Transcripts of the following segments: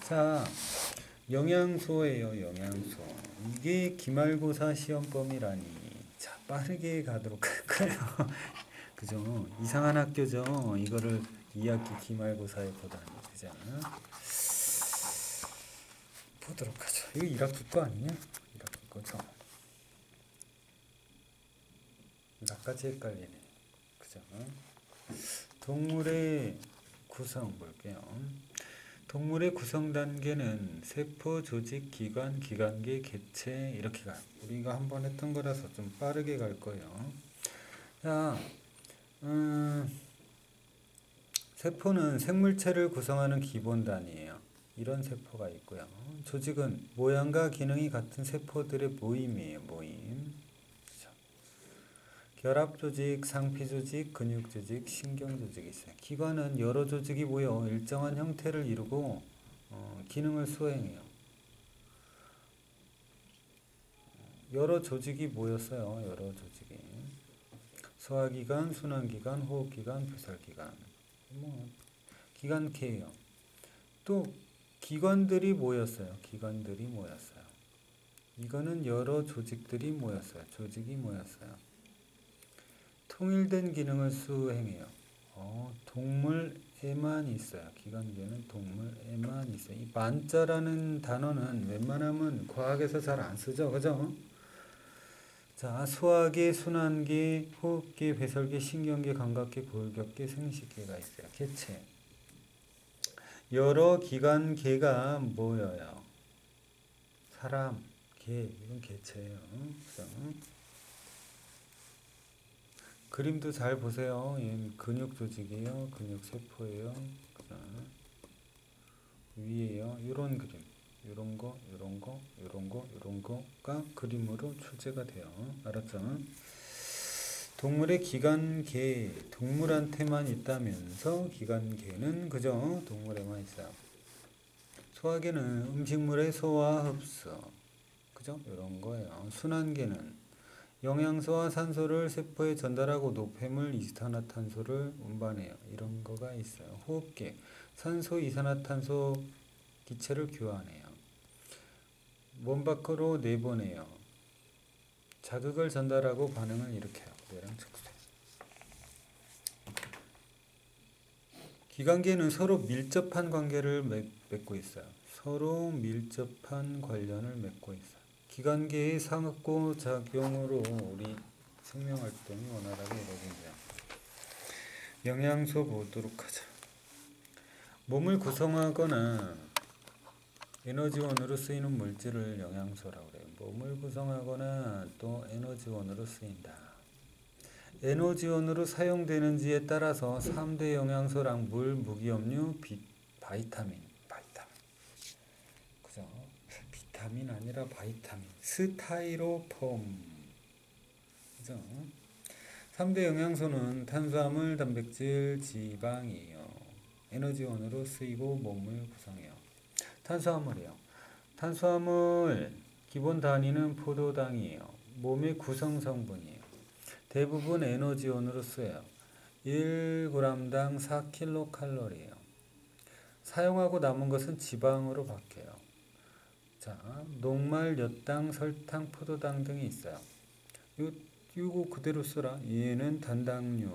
자, 영양소예요, 영양소. 이게 기말고사 시험 범위라니. 자, 빠르게 가도록 할까요? 그죠? 이상한 학교죠. 이거를 2학기 기말고사에 보다니. 그죠? 보도록 하죠. 이거 1학기 거 아니냐? 1학기 거죠. 나까지 헷갈리네. 그죠? 동물의 구성 볼게요. 동물의 구성 단계는 세포, 조직, 기관, 기관계, 개체 이렇게 가요. 우리가 한번 했던 거라서 좀 빠르게 갈 거예요. 자, 세포는 생물체를 구성하는 기본 단위예요. 이런 세포가 있고요. 조직은 모양과 기능이 같은 세포들의 모임이에요. 모임. 결합조직, 상피조직, 근육조직, 신경조직이 있어요. 기관은 여러 조직이 모여 일정한 형태를 이루고 기능을 수행해요. 여러 조직이 모였어요. 여러 조직이. 소화기관, 순환기관, 호흡기관, 배설기관. 기관계예요. 또 기관들이 모였어요. 기관들이 모였어요. 이거는 여러 조직들이 모였어요. 조직이 모였어요. 통일된 기능을 수행해요. 동물에만 있어요. 기관계는 동물에만 있어요. 이 만자라는 단어는 웬만하면 과학에서 잘 안 쓰죠. 그죠? 자, 소화계, 순환계, 호흡계, 배설계, 신경계, 감각계, 골격계, 생식계가 있어요. 개체. 여러 기관계가 모여요. 사람, 개, 이건 개체예요. 그죠? 그림도 잘 보세요. 얘는 근육 조직이에요. 근육 세포예요. 위에요. 이런 그림. 이런 거, 이런 거, 이런 거, 이런 거가 그림으로 출제가 돼요. 알았죠? 동물의 기관계, 동물한테만 있다면서 기관계는 그죠? 동물에만 있어요. 소화계는 음식물의 소화 흡수. 그죠? 이런 거예요. 순환계는 영양소와 산소를 세포에 전달하고 노폐물, 이산화탄소를 운반해요. 이런 거가 있어요. 호흡계, 산소, 이산화탄소 기체를 교환해요. 몸 밖으로 내보내요. 자극을 전달하고 반응을 일으켜요. 뇌랑 척수. 기관계는 서로 밀접한 관계를 맺고 있어요. 서로 밀접한 관련을 맺고 있어요. 기관계의 상호작용으로 우리 생명활동이 원활하게 이루어진다. 영양소 보도록 하자. 몸을 구성하거나 에너지원으로 쓰이는 물질을 영양소라고 그래요. 몸을 구성하거나 또 에너지원으로 쓰인다. 에너지원으로 사용되는지에 따라서 3대 영양소랑 물, 무기염류, 바이타민. 그죠? 비타민 아니라 바이타민. 스타이로폼. 그죠? 3대 영양소는 탄수화물, 단백질, 지방이에요. 에너지원으로 쓰이고 몸을 구성해요. 탄수화물이요. 탄수화물 기본 단위는 포도당이에요. 몸의 구성 성분이에요. 대부분 에너지원으로 쓰여요. 1g당 4kcal예요. 사용하고 남은 것은 지방으로 바뀌어요. 자, 녹말, 엿당, 설탕, 포도당 등이 있어요. 이거 그대로 쓰라. 얘는 단당류.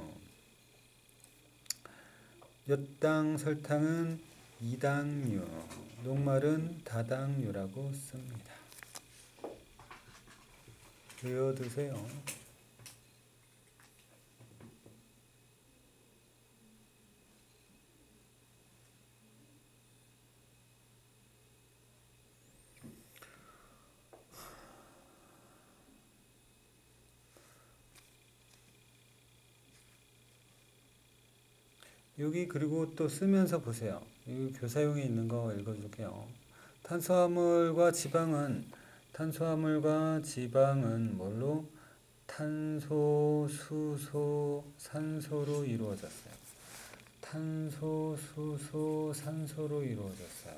엿당, 설탕은 이당류. 녹말은 다당류라고 씁니다. 외워두세요. 여기 그리고 또 쓰면서 보세요. 여기 교사용에 있는 거 읽어줄게요. 탄수화물과 지방은 뭘로? 탄소, 수소, 산소로 이루어졌어요. 탄소, 수소, 산소로 이루어졌어요.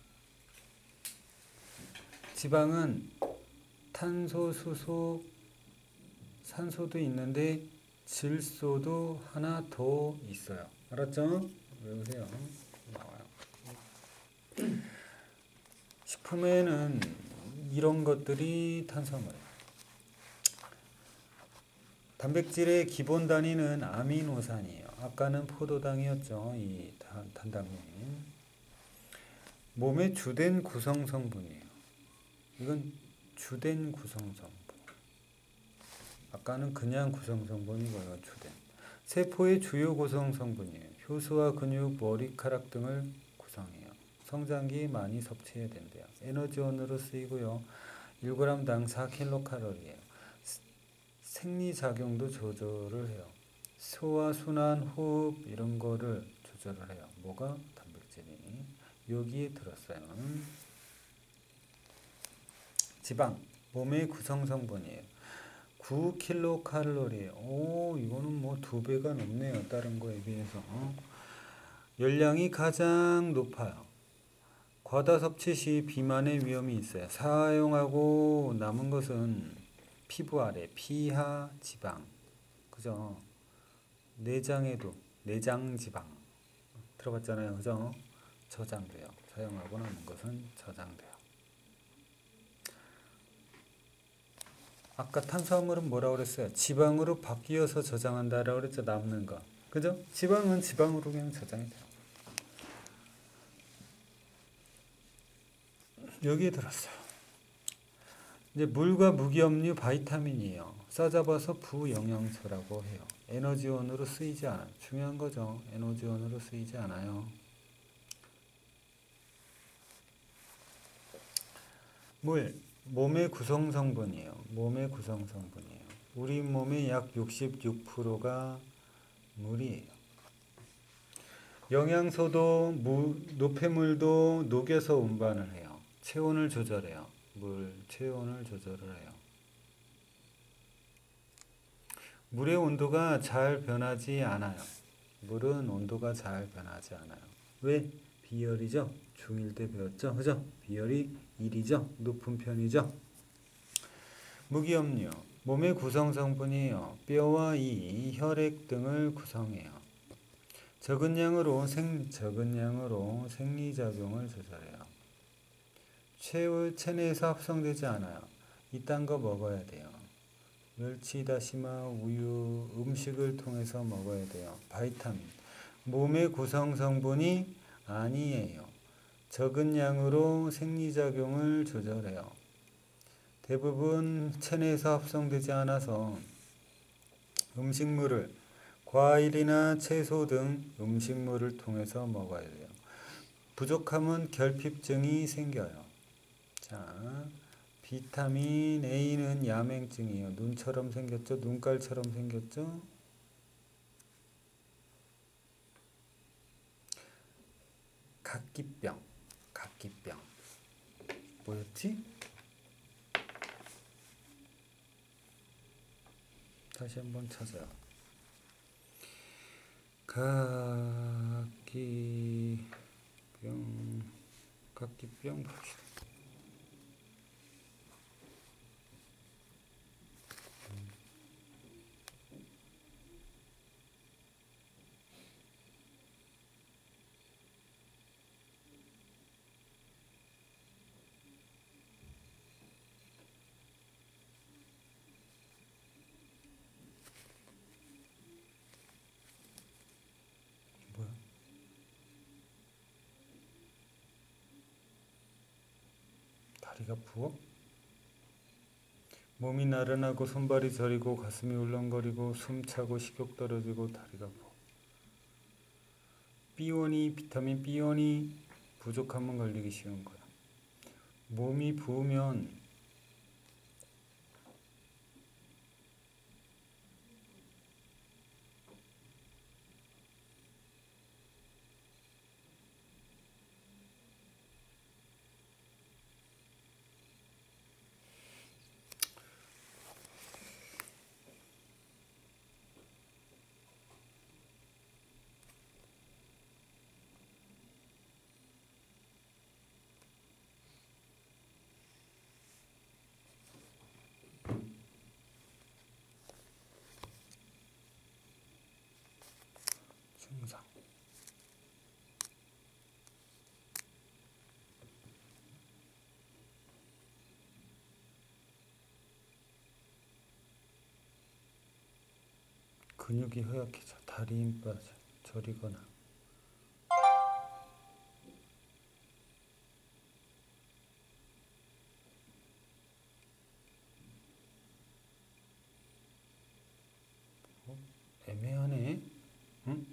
지방은 탄소, 수소, 산소도 있는데 질소도 하나 더 있어요. 알았죠? 외우세요. 나와요. 처음에는 이런 것들이 탄수화물. 단백질의 기본 단위는 아미노산이에요. 아까는 포도당이었죠. 이 단당류. 몸의 주된 구성 성분이에요. 이건 주된 구성 성분. 아까는 그냥 구성 성분이고요. 주된. 세포의 주요 구성 성분이에요. 효소와 근육, 머리카락 등을 구성해요. 성장기에 많이 섭취해야 된대요. 에너지원으로 쓰이고요. 1g당 4kcal예요. 생리작용도 조절을 해요. 소화, 순환, 호흡 이런 거를 조절을 해요. 뭐가? 단백질이. 여기에 들었어요. 지방, 몸의 구성성분이에요. 9kcal. 오, 이거는 뭐 2배가 넘네요. 다른 거에 비해서. 열량이 가장 높아요. 과다 섭취 시 비만의 위험이 있어요. 사용하고 남은 것은 피부 아래, 피하 지방. 그죠? 내장에도, 내장 지방. 들어봤잖아요. 그죠? 저장돼요. 사용하고 남은 것은 저장돼요. 아까 탄수화물은 뭐라고 그랬어요? 지방으로 바뀌어서 저장한다라고 그랬죠. 남는 거. 그죠? 지방은 지방으로 그냥 저장이 돼요. 여기에 들었어요. 이제 물과 무기염류 바이타민이에요. 싸잡아서 부영양소라고 해요. 에너지원으로 쓰이지 않아요. 중요한 거죠. 에너지원으로 쓰이지 않아요. 물, 몸의 구성성분이에요. 몸의 구성성분이에요. 우리 몸의 약 66%가 물이에요. 영양소도 노폐물도 녹여서 운반을 해요. 체온을 조절해요. 물, 체온을 조절을 해요. 물의 온도가 잘 변하지 않아요. 물은 온도가 잘 변하지 않아요. 왜? 비열이죠. 중1 때 배웠죠. 그죠? 비열이 1이죠. 높은 편이죠. 무기염류, 몸의 구성성분이에요. 뼈와 이, 혈액 등을 구성해요. 적은 양으로 생리작용을 조절해요. 체내에서 합성되지 않아요. 이딴 거 먹어야 돼요. 멸치, 다시마, 우유, 음식을 통해서 먹어야 돼요. 바이타민, 몸의 구성성분이 아니에요. 적은 양으로 생리작용을 조절해요. 대부분 체내에서 합성되지 않아서 음식물을 과일이나 채소 등 음식물을 통해서 먹어야 돼요. 부족하면 결핍증이 생겨요. 자, 비타민 A는 야맹증이에요. 눈처럼 생겼죠? 눈깔처럼 생겼죠? 각기병. 뭐였지? 다시 한번 찾아요. 각기병 봅시다. 뭐야? 다리가 부어? 몸이 나른하고 손발이 저리고 가슴이 울렁거리고 숨차고 식욕 떨어지고 다리가 부어. B1이 비타민 B1이 부족하면 걸리기 쉬운 거야. 몸이 부으면 근육이 허약해져. 다리 힘 빠져. 저리거나. 애매하네. 응?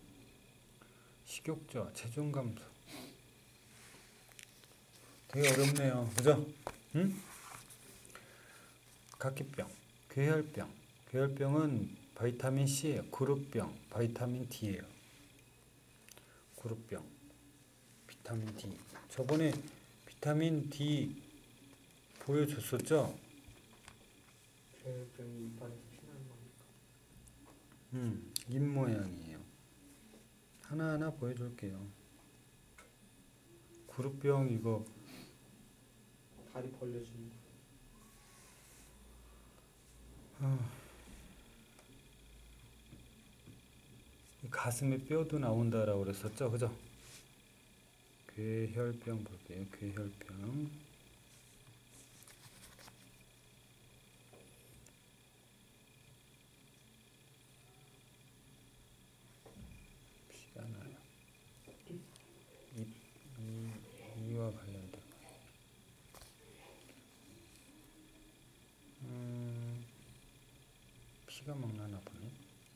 식욕저하, 체중 감소. 되게 어렵네요. 그죠? 응? 각기병, 괴혈병. 괴혈병은 바이타민 C예요. 그룹병, 바이타민 D예요. 그룹병, 비타민 D. 저번에 비타민 D 보여줬었죠? 괴혈병이 이빨에서 피나는 겁니까? 입 모양이에요. 하나하나 보여줄게요. 그룹병 이거 다리 벌려지는 거. 가슴에 뼈도 나온다라고 그랬었죠, 그죠? 괴혈병 볼게요. 괴혈병. 피가 나요. 이와 관련된 거. 피가 막 나나 보네.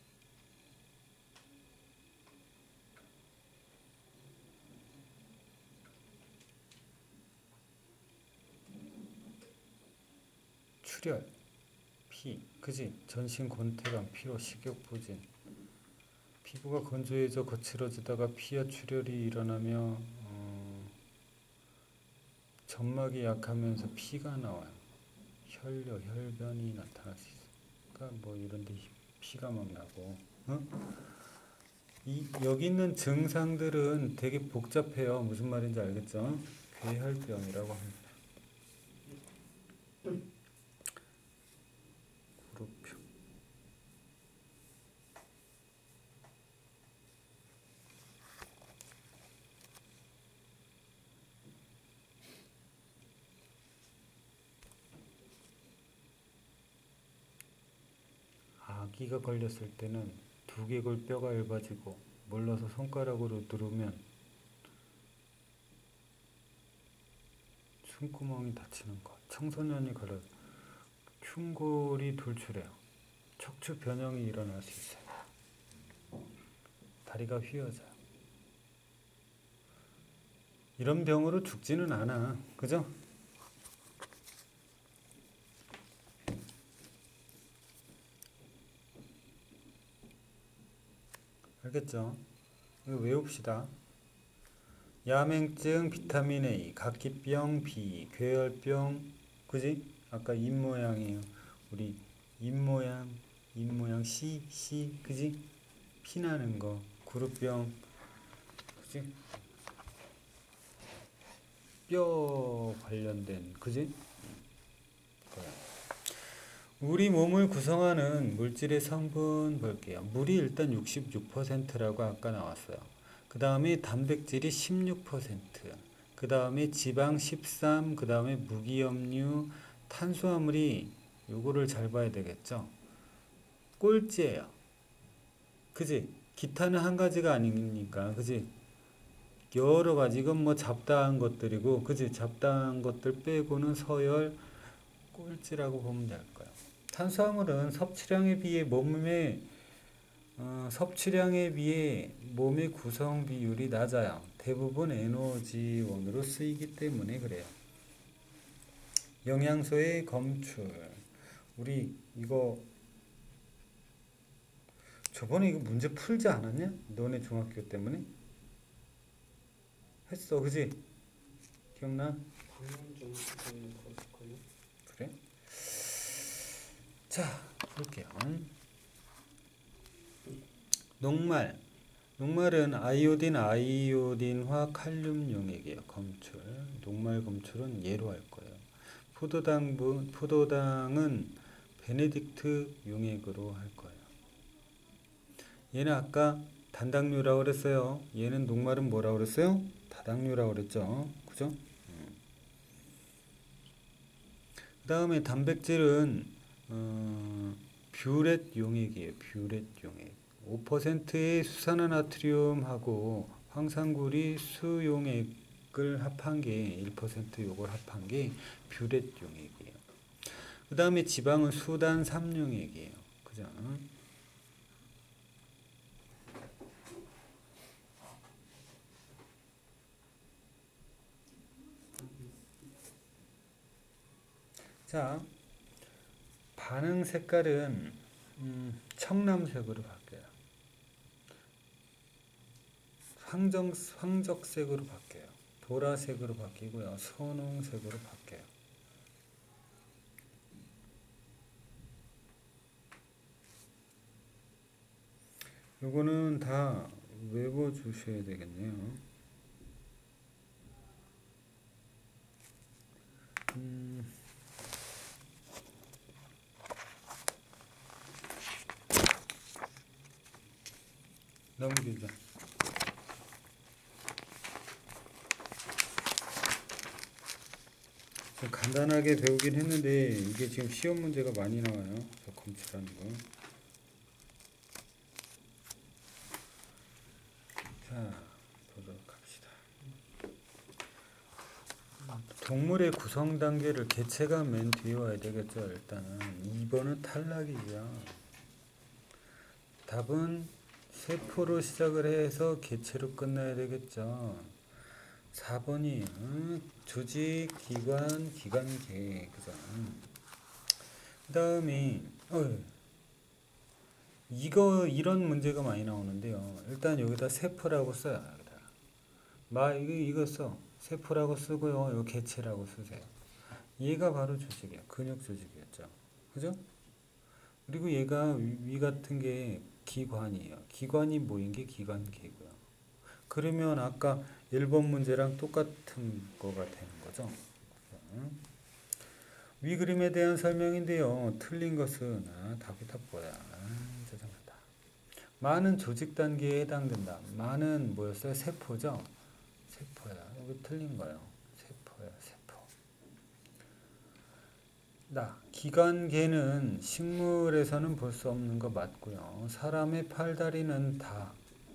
출혈, 피, 그지? 전신 권태감, 피로, 식욕 부진. 피부가 건조해져 거칠어지다가 피와 출혈이 일어나며 점막이 약하면서 피가 나와요. 혈뇨, 혈변이 나타날 수 있어. 그러니까 뭐 이런데 피가 막 나고. 여기 있는 증상들은 되게 복잡해요. 무슨 말인지 알겠죠? 괴혈병이라고 합니다. 그룹병. 아기가 걸렸을 때는 두개골 뼈가 얇아지고 몰라서 손가락으로 누르면 숨구멍이 닫히는 것. 청소년이 걸려 흉골이 돌출해요. 척추 변형이 일어날 수 있어요. 다리가 휘어져요. 이런 병으로 죽지는 않아. 그죠? 알겠죠? 이거 외웁시다. 야맹증, 비타민 A, 각기병 B, 괴혈병, 그지? 아까 입 모양이에요. 우리 입 모양 C, 그지? 피나는 거, 그룹병, 그지? 뼈 관련된, 그지? 우리 몸을 구성하는 물질의 성분 볼게요. 물이 일단 66%라고 아까 나왔어요. 그 다음에 단백질이 16%, 그 다음에 지방 13%, 그 다음에 무기염류, 탄수화물이 요거를 잘 봐야 되겠죠. 꼴찌예요. 그지? 기타는 한 가지가 아니니까, 그지? 여러 가지, 이건 뭐 잡다한 것들이고, 그지? 잡다한 것들 빼고는 서열 꼴찌라고 보면 될 거야. 탄수화물은 섭취량에 비해 몸의 구성 비율이 낮아요. 대부분 에너지원으로 쓰이기 때문에 그래요. 영양소의 검출. 우리 이거 저번에 이거 문제 풀지 않았냐? 너네 중학교 때문에? 했어, 그지? 기억나? 방금 좀 그랬을걸요? 그래? 자, 볼게요. 녹말은 아이오딘화 칼륨 용액이에요. 검출. 녹말 검출은 예로 할 거예요. 포도당은 베네딕트 용액으로 할 거예요. 얘는 아까 단당류라고 그랬어요. 얘는 녹말은 뭐라고 그랬어요? 다당류라고 그랬죠. 그죠? 그 다음에 단백질은 뷰렛 용액이에요. 뷰렛 용액. 5%의 수산화나트륨하고 황산구리 수용액을 합한 게 1% 요걸 합한 게 뷰렛 용액이에요. 그 다음에 지방은 수단 3용액이에요. 그죠? 자, 반응 색깔은 청남색으로 바뀌어요. 황적색으로 바뀌어요. 보라색으로 바뀌고요. 선홍색으로 바뀌어요. 요거는 다 외워 주셔야 되겠네요. 너무 길죠? 좀 간단하게 배우긴 했는데 이게 지금 시험 문제가 많이 나와요. 저 검출하는 거. 자, 보도록 합시다. 동물의 구성 단계를 개체가 맨 뒤에 와야 되겠죠. 일단은 2번은 탈락이고요. 답은 세포로 시작을 해서 개체로 끝나야 되겠죠. 4번이 조직, 기관, 기관계. 그죠? 그 다음에 이런 문제가 많이 나오는데요. 일단 여기다 세포라고 써요. 여기다. 이거 써. 세포라고 쓰고요. 이거 개체라고 쓰세요. 얘가 바로 조직이에요. 근육 조직이었죠. 그죠? 그리고 얘가 위 같은 게 기관이에요. 기관이 모인 게 기관계고요. 그러면 아까 1번 문제랑 똑같은 거가 되는 거죠. 위 그림에 대한 설명인데요. 틀린 것은 답이 다 뭐야? 짜증난다. 많은 조직 단계에 해당된다. 많은 뭐였어요? 세포죠? 세포야. 여기 틀린 거예요. 세포야, 세포. 기관계는 식물에서는 볼 수 없는 거 맞고요. 사람의 팔다리는 다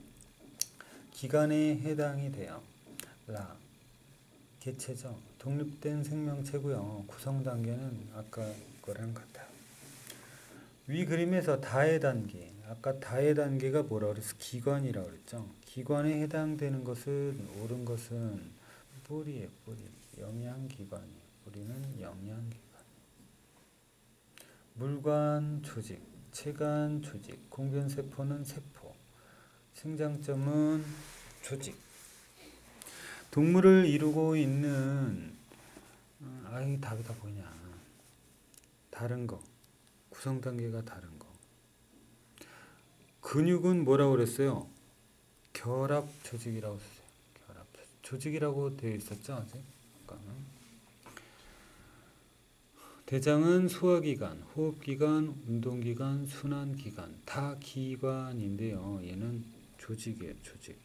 기관에 해당이 돼요. 개체죠. 독립된 생명체고요. 구성 단계는 아까 거랑 같아요. 위 그림에서 다의 단계, 아까 다의 단계가 뭐라 그랬어? 기관이라고 그랬죠. 기관에 해당되는 것은 옳은 것은 뿌리예요. 뿌리. 영양기관이에요. 뿌리는 영양기관. 물관 조직, 체관 조직, 공변세포는 세포, 생장점은 조직. 동물을 이루고 있는 답이 다 뭐냐? 다른 거. 구성 단계가 다른 거. 근육은 뭐라고 그랬어요? 결합 조직이라고 썼어요. 결합 조직이라고 되어 있었죠, 아직? 대장은 소화기관, 호흡기관, 운동기관, 순환기관 다 기관인데요. 얘는 조직이에요. 조직.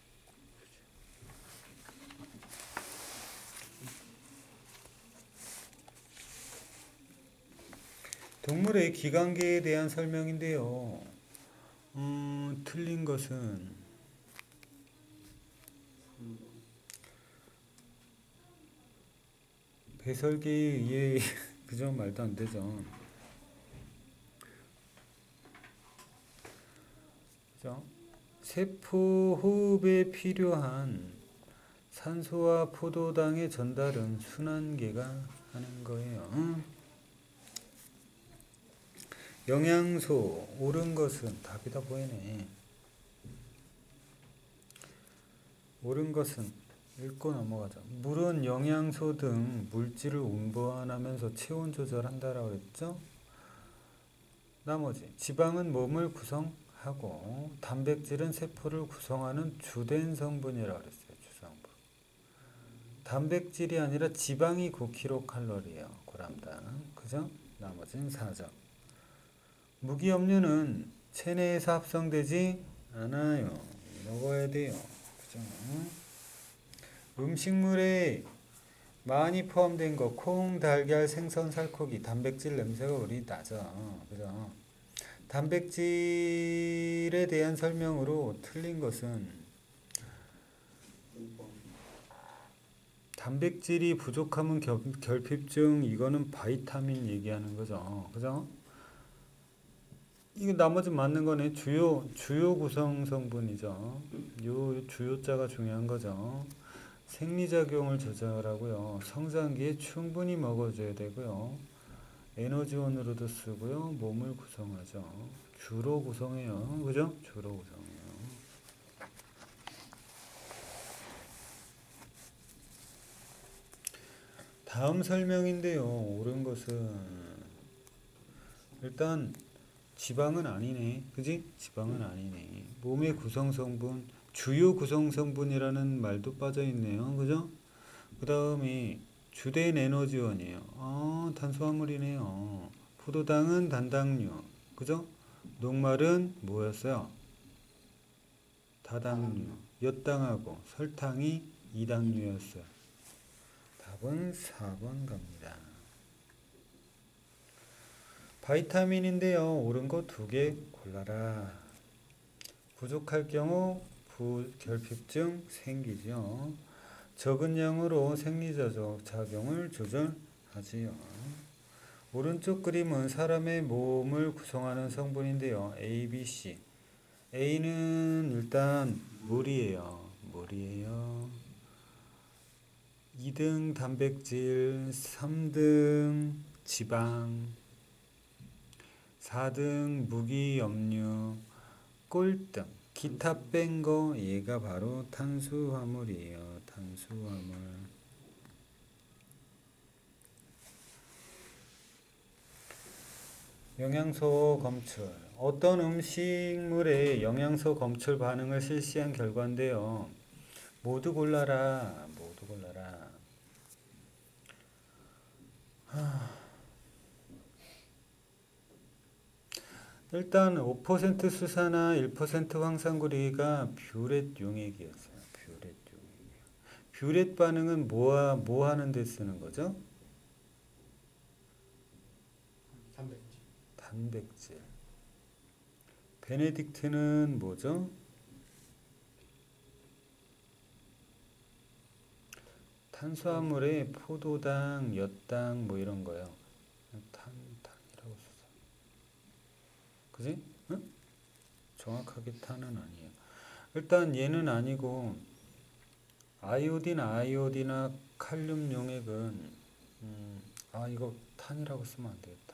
동물의 기관계에 대한 설명인데요. 틀린 것은 배설계에 의해 그죠? 말도 안 되죠. 그죠? 세포 호흡에 필요한 산소와 포도당의 전달은 순환계가 하는 거예요. 영양소 옳은 것은 답이 다 보이네. 옳은 것은 읽고 넘어가자. 물은 영양소 등 물질을 운반하면서 체온 조절한다라고 했죠. 나머지 지방은 몸을 구성하고 단백질은 세포를 구성하는 주된 성분이라고 그랬어요. 주성분. 단백질이 아니라 지방이 9kcal예요. g당. 그죠? 나머지는 4점. 무기염료는 체내에서 합성되지 않아요. 먹어야 돼요. 그죠? 음식물에 많이 포함된 거, 콩, 달걀, 생선, 살코기, 단백질 냄새가 우리 나죠. 그죠? 단백질에 대한 설명으로 틀린 것은 5번. 단백질이 부족하면 결핍증, 이거는 바이타민 얘기하는 거죠. 그죠? 이거 나머지 맞는 거네. 주요 구성 성분이죠. 요 주요자가 중요한 거죠. 생리작용을 조절하고요. 성장기에 충분히 먹어줘야 되고요. 에너지원으로도 쓰고요. 몸을 구성하죠. 주로 구성해요. 그죠? 주로 구성해요. 다음 설명인데요. 옳은 것은 일단 지방은 아니네. 그지? 지방은 아니네. 몸의 구성성분, 주요 구성성분이라는 말도 빠져있네요. 그죠? 그 다음에 주된 에너지원이에요. 탄수화물이네요. 포도당은 단당류. 그죠? 녹말은 뭐였어요? 다당류. 엿당하고 설탕이 이당류였어요. 답은 4번 갑니다. 바이타민인데요. 옳은 거 2개 골라라. 부족할 경우 부결핍증 생기죠. 적은 양으로 생리작용을 조절하지요. 오른쪽 그림은 사람의 몸을 구성하는 성분인데요. A, B, C. A는 일단 물이에요. 물이에요. 2등 단백질, 3등 지방, 4등 무기 염류, 꼴등 기타 뺀 거 얘가 바로 탄수화물이에요. 탄수화물. 영양소 검출. 어떤 음식물의 영양소 검출 반응을 실시한 결과인데요. 모두 골라라. 모두 골라라. 일단 5% 수산화 1% 황산구리가 뷰렛 용액이었어요. 뷰렛 용액이요. 뷰렛 반응은 뭐 하는 데 쓰는 거죠? 단백질. 단백질. 베네딕트는 뭐죠? 탄수화물에 포도당, 엿당 뭐 이런 거요. 탄이라고 쓰자. 그지? 응? 정확하게 탄은 아니에요. 일단 얘는 아니고 아이오디나 칼륨 용액은 이거 탄이라고 쓰면 안 되겠다.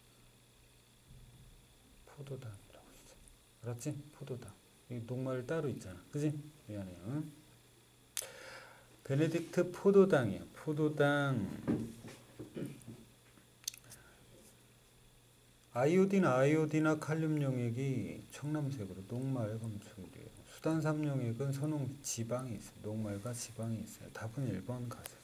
포도당이라고 쓰자. 알았지? 포도당. 이 녹말 따로 있잖아. 그지? 미안해요. 응? 베네딕트 포도당이에요. 포도당. 아이오디나 칼륨 용액이 청남색으로 녹말 검출이에요. 수단삼 용액은 선홍 지방이 있어요. 녹말과 지방이 있어요. 답은 1번 가세요.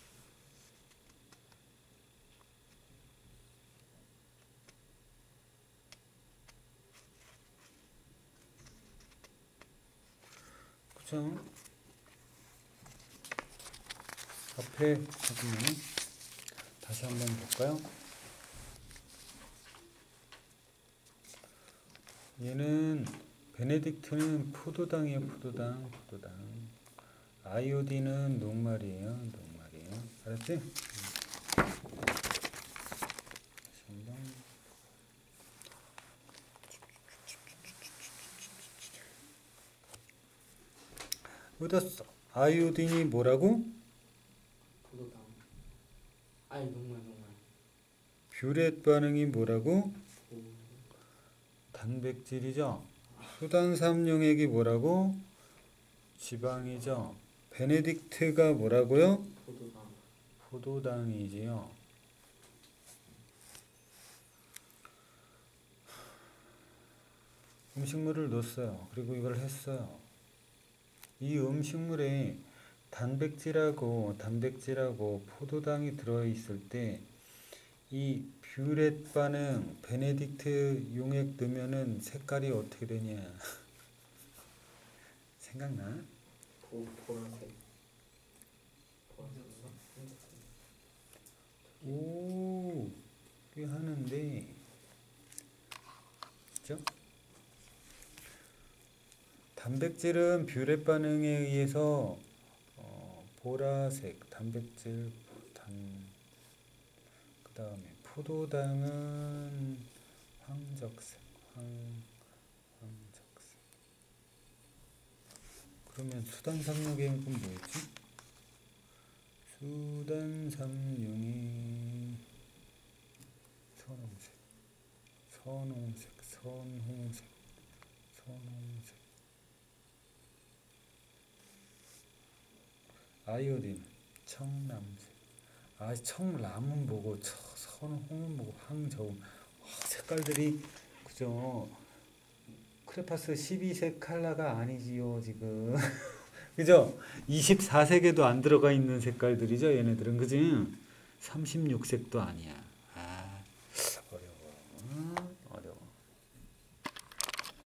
그죠? 앞에 잠깐만요. 다시 한번 볼까요? 얘는 베네딕트는 포도당이에요. 포도당. 아이오디는 녹말이에요. 알았지? 어디다 써? 아이오딘이 뭐라고? 포도당. 아니 녹말. 뷰렛 반응이 뭐라고? 오. 단백질이죠. 수단삼 용액이 뭐라고? 지방이죠. 베네딕트가 뭐라고요? 포도당. 포도당이지요. 음식물을 넣었어요. 그리고 이걸 했어요. 이 음식물에 단백질하고 포도당이 들어있을 때 이 뷰렛 반응, 베네딕트 용액 넣으면은 색깔이 어떻게 되냐? 생각나? 보라색. 오, 꽤 하는데 아시죠? 단백질은 뷰레 반응에 의해서 보라색 단백질 그 다음에 포도당은 황적색 황적색. 그러면 수단삼룡액은 뭐였지? 수단삼룡이 선홍색 선홍색 아이오딘 청남색. 아, 청람은 뭐고 선홍은 뭐고 황저음. 색깔들이 그죠? 크레파스 12색 칼라가 아니지요 지금. 그죠? 24색에도 안 들어가 있는 색깔들이죠 얘네들은. 그지? 36색도 아니야.